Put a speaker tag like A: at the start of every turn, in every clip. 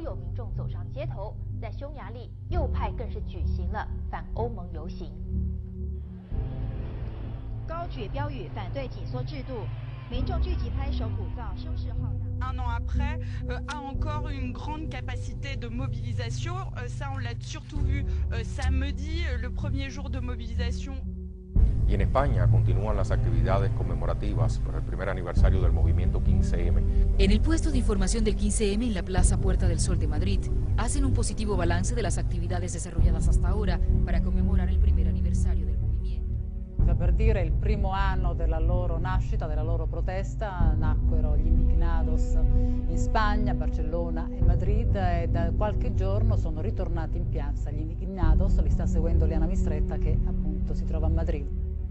A: 有民众走上街头，在匈牙利，右派更是举行了反欧盟游行，
B: 高举标语反对紧缩制度，民众聚集拍手鼓噪，声势浩大。
C: Un an après, a encore une grande capacité de mobilisation. Ça, on l'a surtout vu samedi, le premier jour de mobilisation.
D: Y en España continúan las actividades conmemorativas por el primer aniversario del movimiento 15M.
E: En el puesto de información del 15M en la Plaza Puerta del Sol de Madrid, hacen un positivo balance de las actividades desarrolladas hasta ahora para conmemorar el primer aniversario del movimiento.
F: Per dire, il primo anno della loro nascita, della loro protesta, nacquero gli Indignados in Spagna, Barcellona e Madrid, e da qualche giorno sono ritornati in piazza gli Indignados. Li sta seguendo Liana Mistretta, che appunto si trova a Madrid.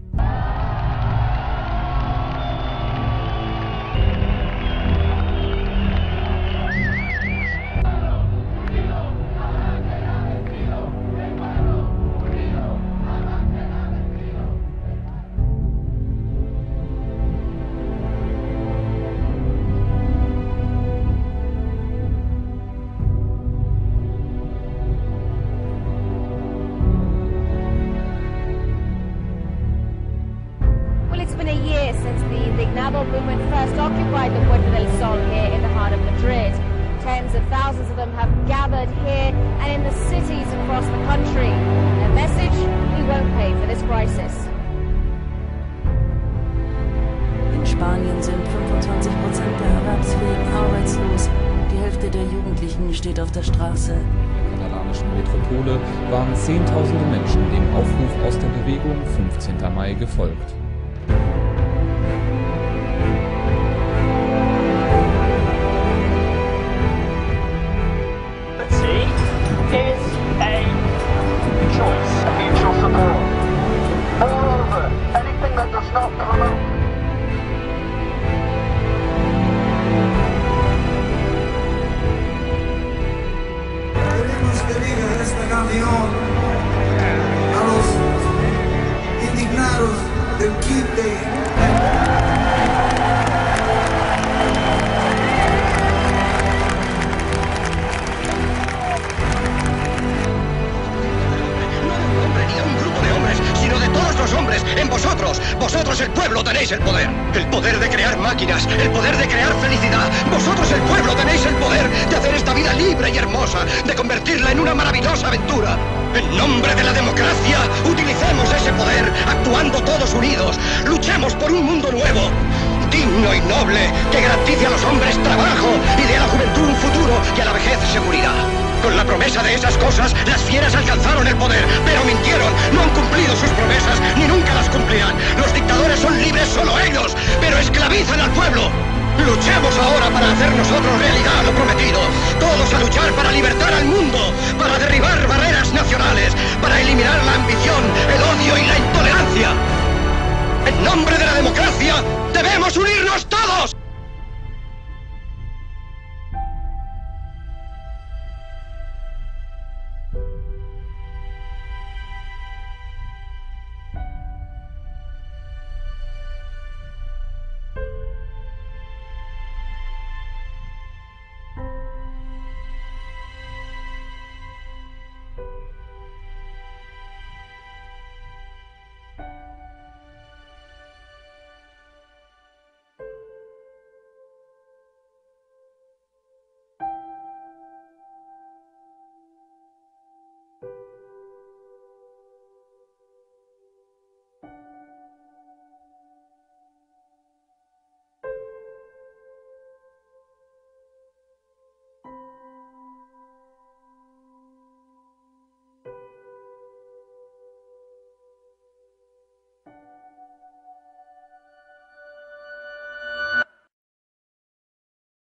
B: It's been a year since the Indignado movement first occupied the Puerta del Sol here in the heart of Madrid. Tens of thousands of them have gathered here and in the cities across the country. Their message: we won't pay for this crisis.
G: In Spanien sind 25% der Erwerbsfähigen arbeitslos. Die Hälfte der Jugendlichen steht auf der Straße.
H: In der katalanischen Metropole waren Zehntausende Menschen dem Aufruf aus der Bewegung 15. Mai gefolgt.
I: Queremos que diga esta canción a los indignados del 15.
J: En vosotros, vosotros el pueblo tenéis el poder de crear máquinas, el poder de crear felicidad. Vosotros el pueblo tenéis el poder de hacer esta vida libre y hermosa, de convertirla en una maravillosa aventura. En nombre de la democracia, utilicemos ese poder, actuando todos unidos. Luchemos por un mundo nuevo, digno y noble, que garantice a los hombres trabajo y dé a la juventud un futuro y a la vejez seguridad. Con la promesa de esas cosas, las fieras alcanzaron el poder, pero mintieron, no han cumplido sus promesas, ni nunca las cumplirán. Los dictadores son libres solo ellos, pero esclavizan al pueblo. Luchemos ahora para hacer nosotros realidad lo prometido. Todos a luchar para libertar al mundo, para